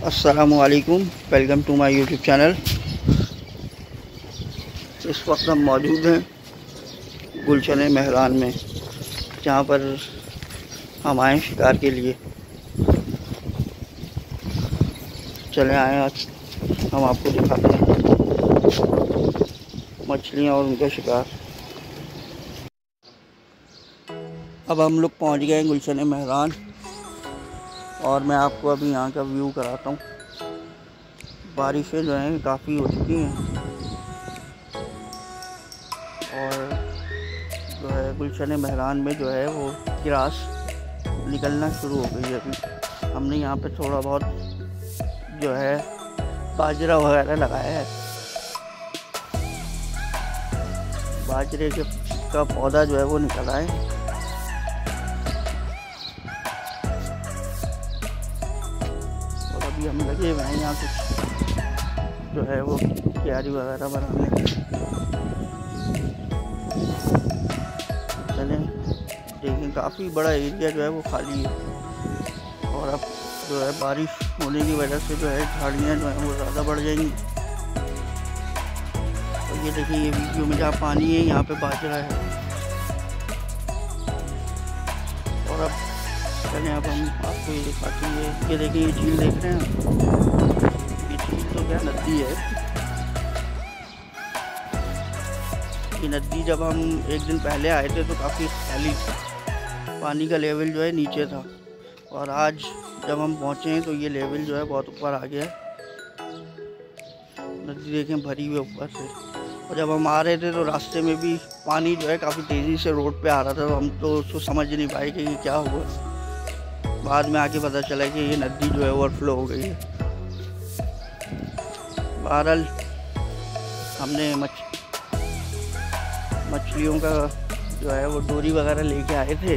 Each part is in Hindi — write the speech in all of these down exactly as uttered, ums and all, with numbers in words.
अस्सलामुअलैकुम, welcome to my YouTube channel. इस वक्त हम मौजूद हैं गुलशन मेहरान में, जहाँ पर हम आए शिकार के लिए। चले आए, आज हम आपको दिखाते हैं मछलियाँ और उनका शिकार। अब हम लोग पहुँच गए हैं गुलशन मेहरान और मैं आपको अभी यहाँ का व्यू कराता हूँ। बारिशें जो हैं काफ़ी हो चुकी हैं और जो है गुलशन मेहरान में जो है वो ग्रास निकलना शुरू हो गई है। अभी हमने यहाँ पे थोड़ा बहुत जो है बाजरा वगैरह लगाया है। बाजरे के का पौधा जो है वो निकला है और अभी हम लगे हुए हैं यहाँ कुछ जो है वो क्यारी वगैरह बनाने। चलें देखें, काफ़ी बड़ा एरिया जो है वो खाली है और अब जो है बारिश होने की वजह से जो है झाड़ियाँ जो हैं वो ज़्यादा बढ़ जाएंगी। तो ये देखिए, ये वीडियो में जहाँ पानी है यहाँ पे बाजरा है। और अब चलें, अब हम आपको ये दिखाते हैं। ये देखिए, ये झील देख रहे हैं, ये झील तो क्या नदी है। ये नदी जब हम एक दिन पहले आए थे तो काफ़ी खाली थी, पानी का लेवल जो है नीचे था, और आज जब हम पहुँचे हैं तो ये लेवल जो है बहुत ऊपर आ गया है। नदी देखें भरी हुई ऊपर से। और जब हम आ रहे थे तो रास्ते में भी पानी जो है काफ़ी तेज़ी से रोड पे आ रहा था, तो हम तो उसको समझ नहीं पाए कि ये क्या हुआ। बाद में आके पता चला कि ये नदी जो है ओवरफ्लो हो गई है। बहरहाल हमने मछ मछलियों का जो है वो डोरी वगैरह लेके आए थे,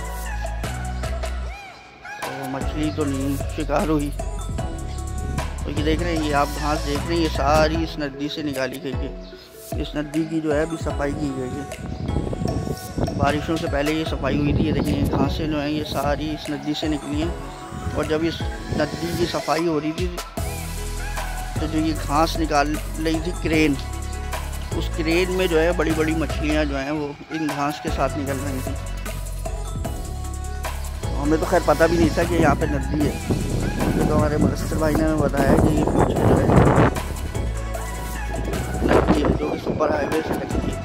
तो मछली तो नहीं शिकार हुई। तो ये देख रहे हैं, ये आप घास देख रहे हैं, ये सारी इस नदी से निकाली गई है। इस नदी की जो है अभी सफाई की गई है। बारिशों से पहले ये सफाई हुई थी। ये देखिए, ये घासें जो हैं ये सारी इस नदी से निकली हैं। और जब इस नदी की सफाई हो रही थी तो जो ये घास निकाल रही थी क्रेन, उस क्रेन में जो है बड़ी बड़ी मछलियाँ जो हैं वो इन घास के साथ निकल रही थी। हमें तो खैर पता भी नहीं था कि यहाँ पे नदी है। तो हमारे मुदस्सिर भाई ने हमें बताया कि ये पीछे जो है नदी है जो सुपर हाईवे से लगती है।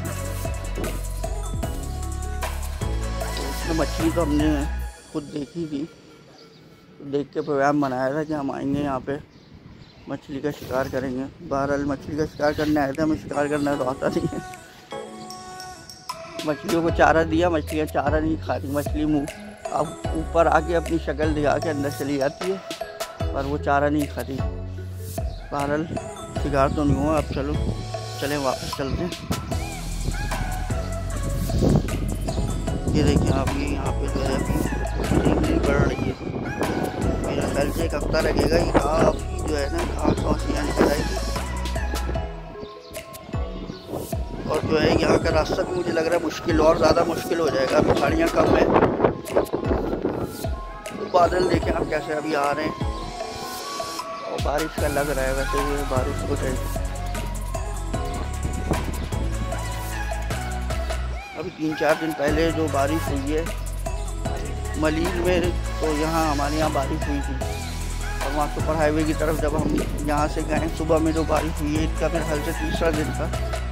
तो उसमें मछली तो हमने खुद देखी थी, तो देख के प्रोग्राम बनाया था कि हम आएंगे यहाँ पे मछली का शिकार करेंगे। बहरहाल मछली का शिकार करने आए थे, हमें शिकार करना तो आता नहीं है। मछलियों को चारा दिया, मछलियाँ चारा नहीं खा रही। मछली मुँह अब ऊपर आके अपनी शक्ल दिखा के अंदर चली जाती है, पर वो चारा नहीं खाती। बहरहाल शिकार तो नहीं हुआ। अब चलो चलें वापस चलते हैं। ये देखिए आप, ये यहाँ पे जो है अभी नहीं बढ़ रही है। मेरा ख्याल से एक हफ्ता लगेगा, ये काफ़ी जो है ना घास वासियाँ निकल आएगी। और जो है यहाँ का रास्ता भी मुझे लग रहा है मुश्किल, और ज़्यादा मुश्किल हो जाएगा। अभी झाड़ियाँ कम है, बादल देखें आप कैसे अभी आ रहे हैं और बारिश का लग रहा है। वैसे भी बारिश हो जाएगी। अभी तीन चार दिन पहले जो बारिश हुई है मलीर में, तो यहाँ हमारे यहाँ बारिश हुई थी। और वहाँ सुपर हाईवे की तरफ जब हम यहाँ से गए सुबह में जो बारिश हुई है, इसका मेरे ख्याल से तीसरा दिन था।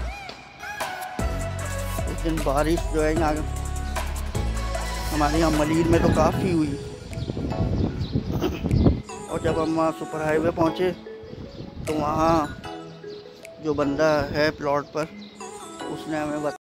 उस दिन बारिश जो है यहाँ हमारे यहाँ मलीर में तो काफ़ी हुई। और जब हम वहाँ सुपर हाईवे पहुँचे तो वहाँ जो बंदा है प्लॉट पर, उसने हमें